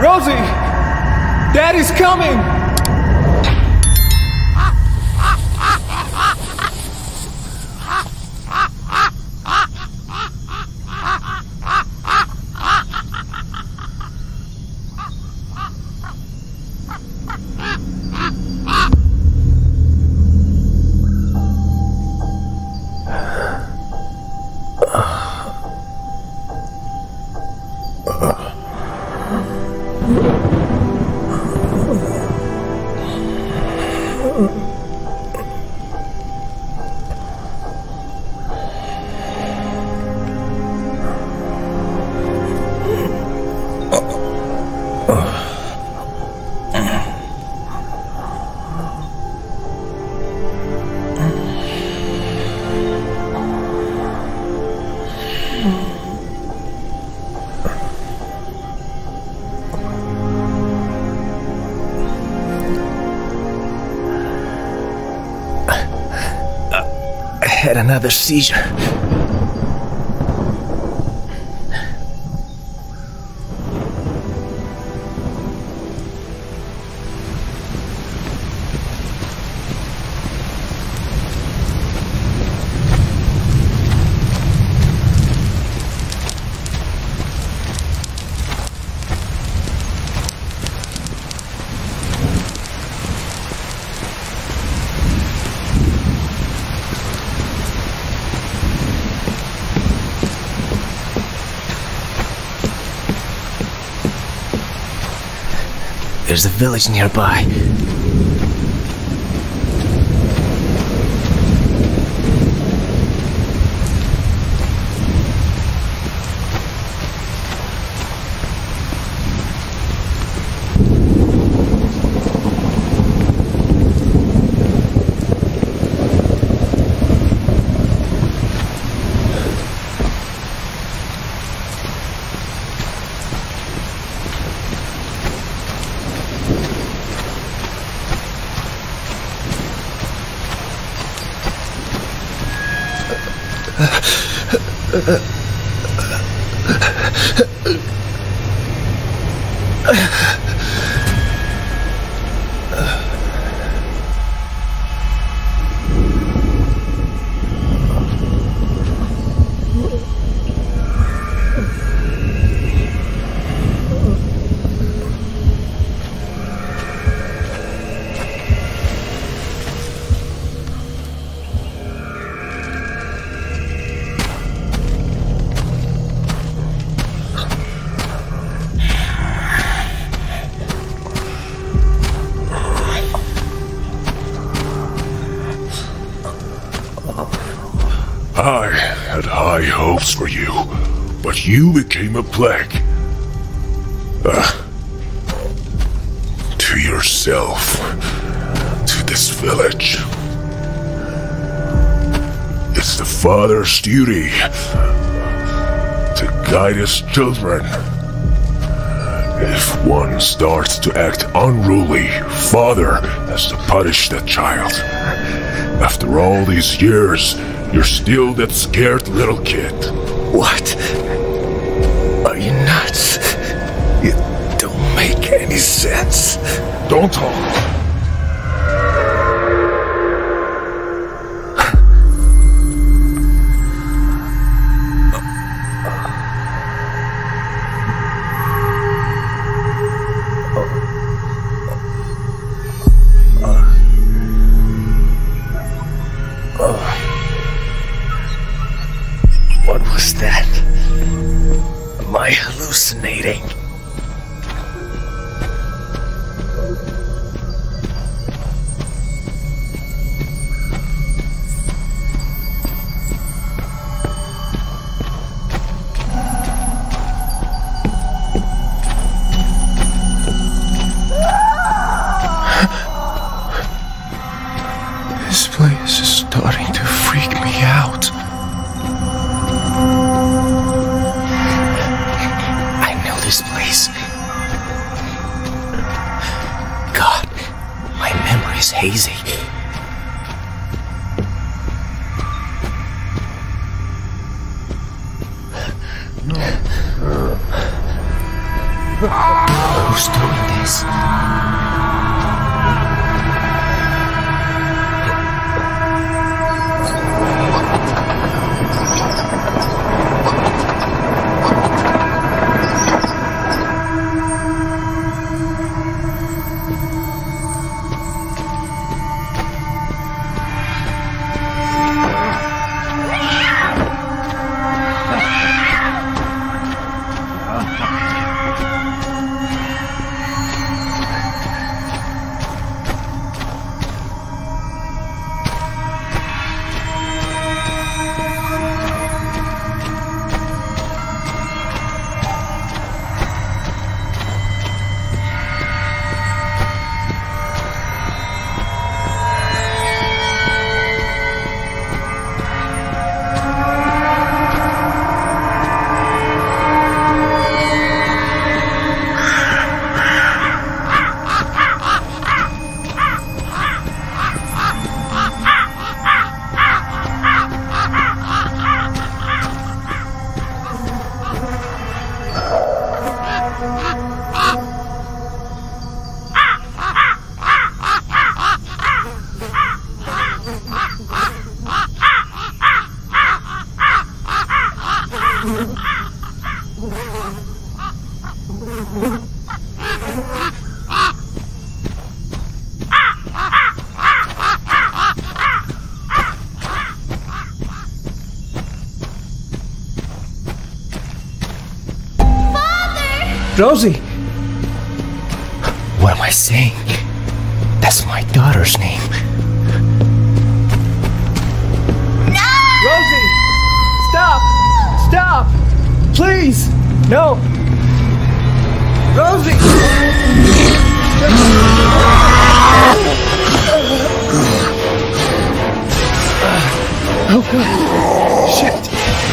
Rosie! Daddy's coming! Had another seizure. There's a village nearby. I had high hopes for you, but you became a plague. To yourself, to this village. It's the father's duty to guide his children. If one starts to act unruly, father has to punish that child. After all these years, you're still that scared little kid. What? Are you nuts? It don't make any sense. Don't talk. What was that? Am I hallucinating? This place is starting to freak me out. I know this place. God, my memory's hazy. No. Who's doing this? Rosie! What am I saying? That's my daughter's name. No! Rosie! Stop! Stop! Please! No! Rosie! Oh God! Shit!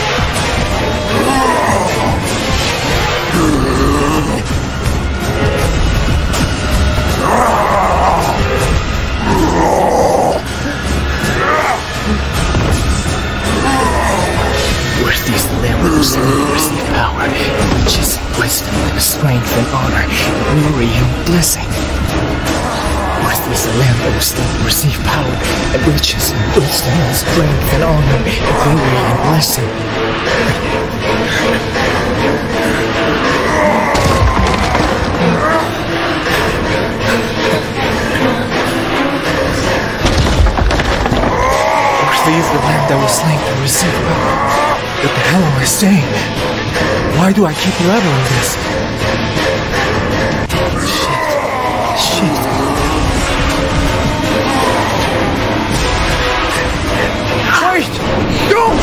Where's these levels that receive power, riches, wisdom, and strength and honor, glory and blessing? Where's these levels that receive power, and riches, and wisdom, and strength and honor, glory and blessing? Is the land that was slain to receive power. What the hell am I saying? Why do I keep leveling this? Shit. Wait! Don't!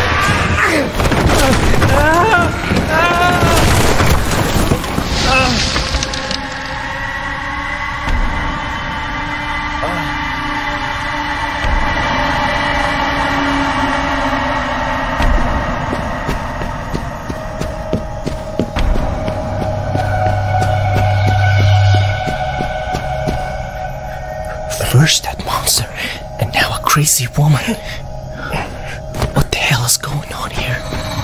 First that monster, and now a crazy woman. What the hell is going on here?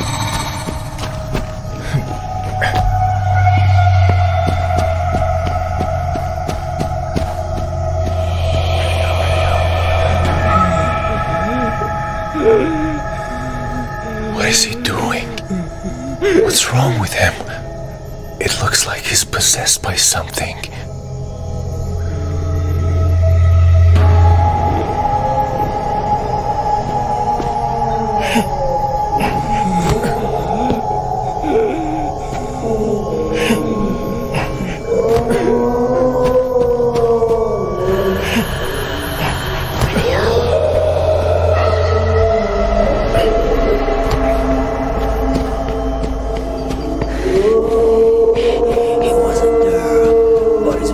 What is he doing? What's wrong with him? It looks like he's possessed by something. He wasn't there, but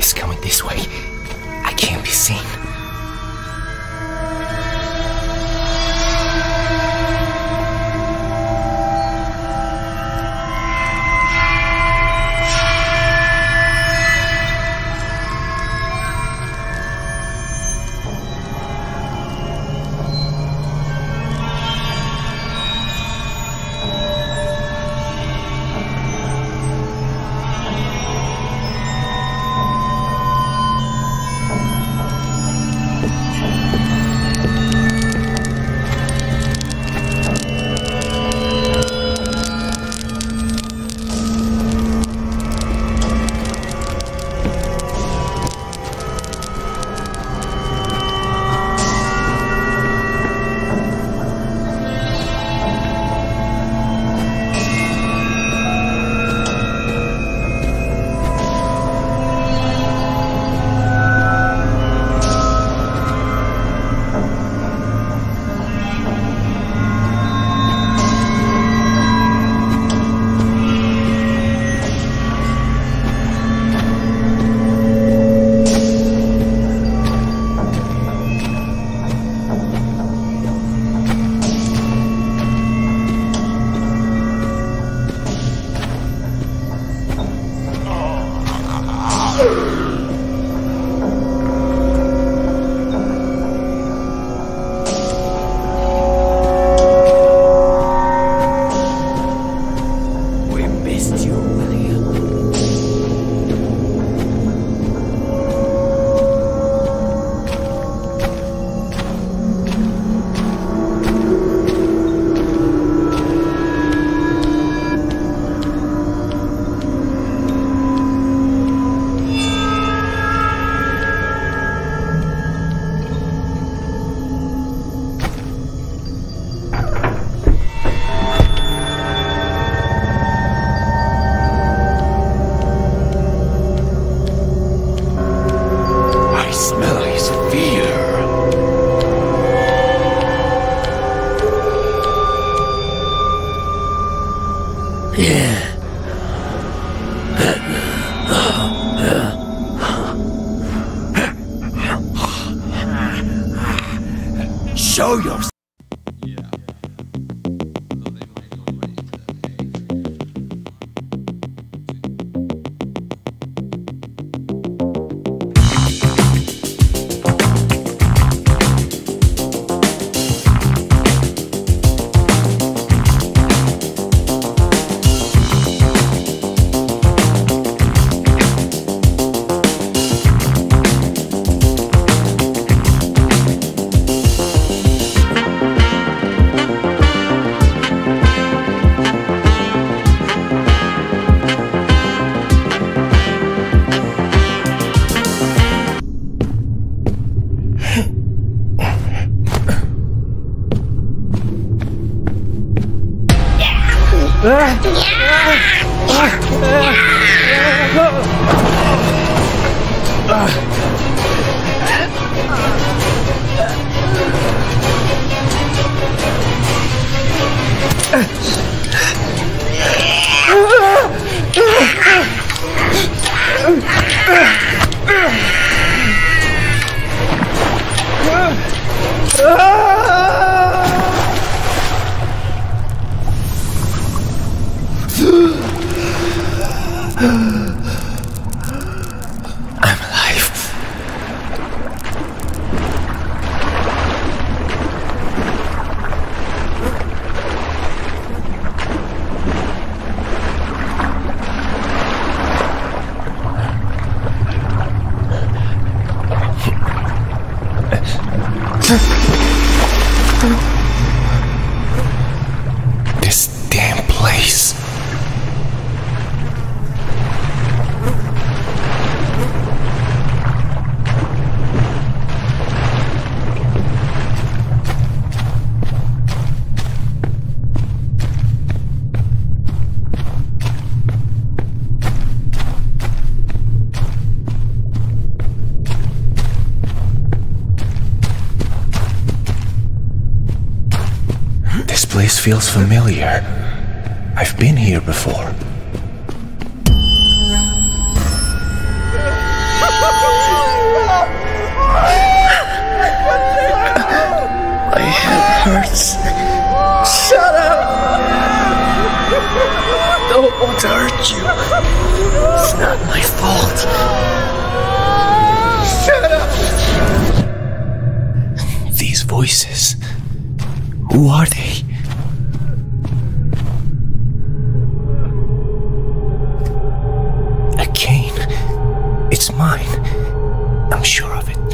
He's coming this way. I can't be seen. Show yourself. I'm alive. This damn place. This place feels familiar. I've been here before. want to hurt you. It's not my fault. Shut up! These voices, who are they? A cane. It's mine. I'm sure of it.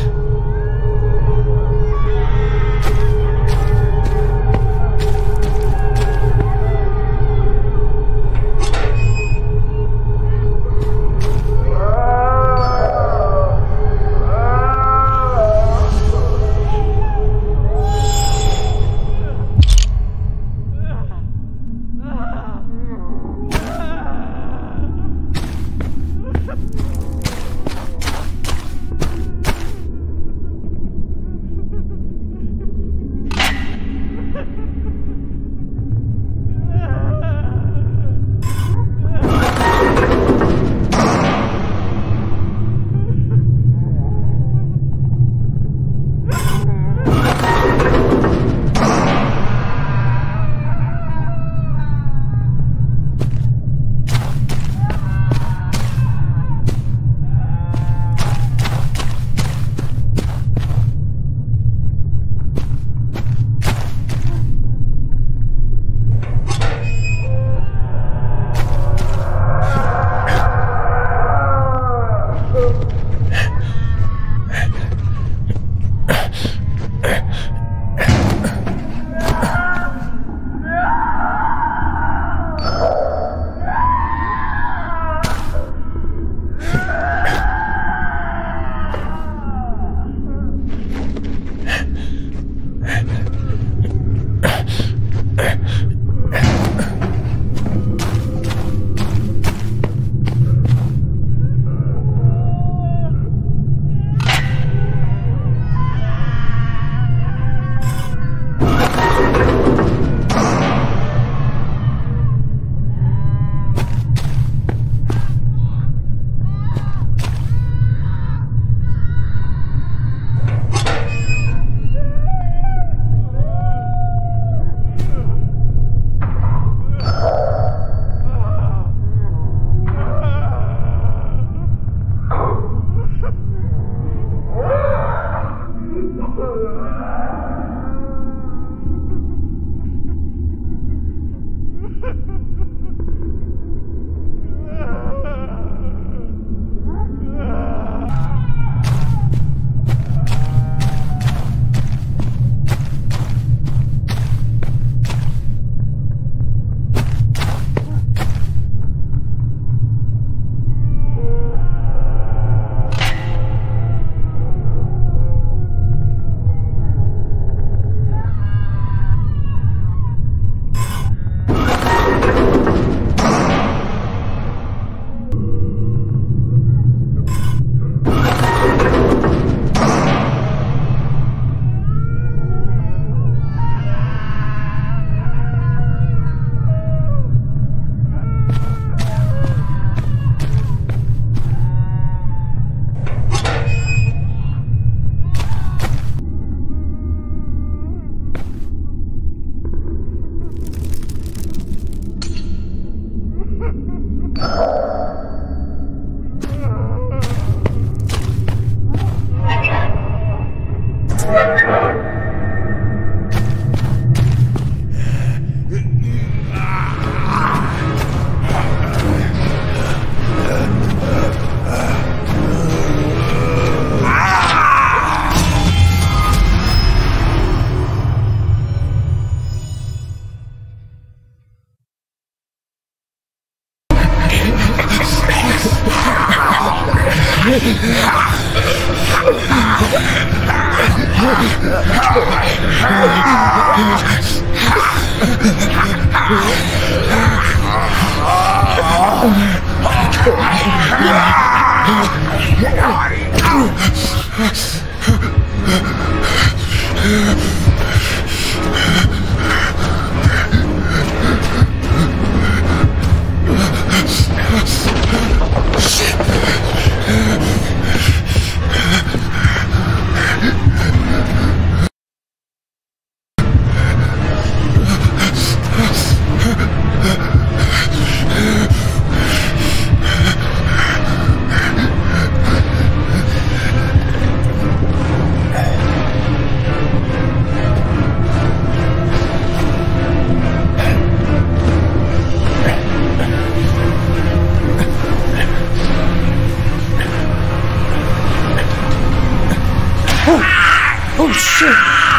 Oh shit!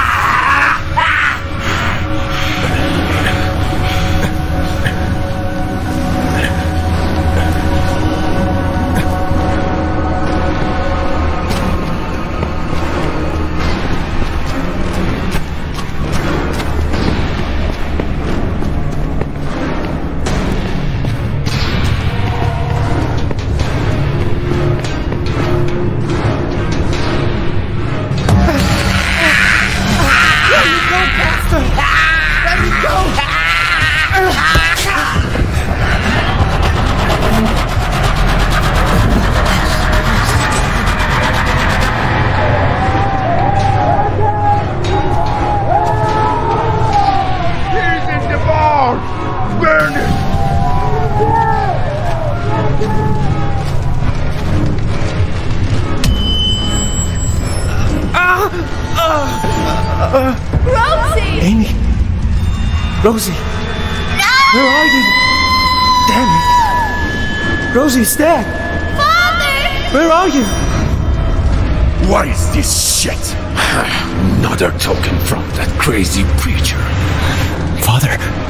Rosie! Amy! Rosie! No! Where are you? Damn it! Rosie's dead! Father! Where are you? What is this shit? Another token from that crazy preacher. Father!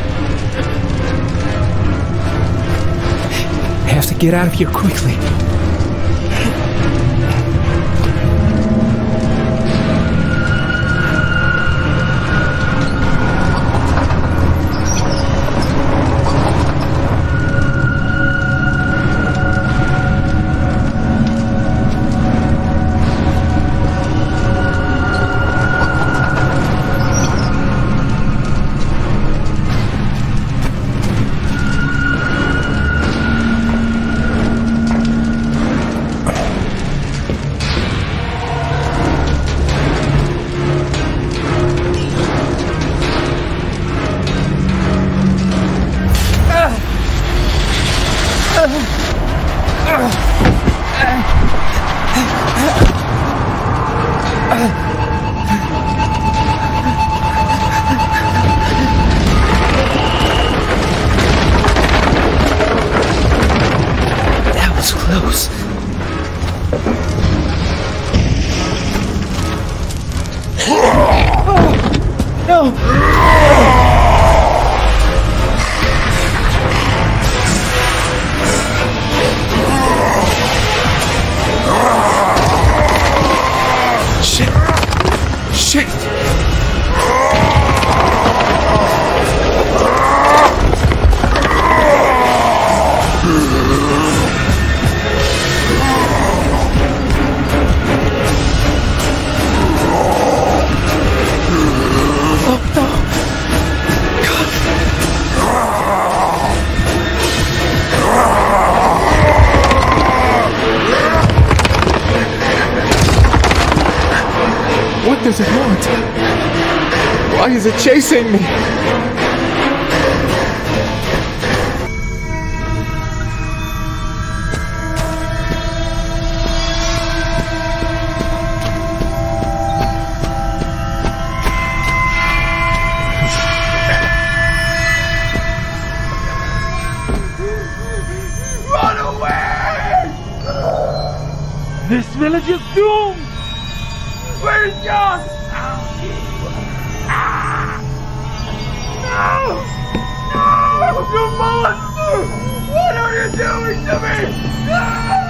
I have to get out of here quickly. That was close. Shit! Shit! What does it want? Why is it chasing me? Run away! This village is doomed! Where's John? No! No! You monster! What are you doing to me? No!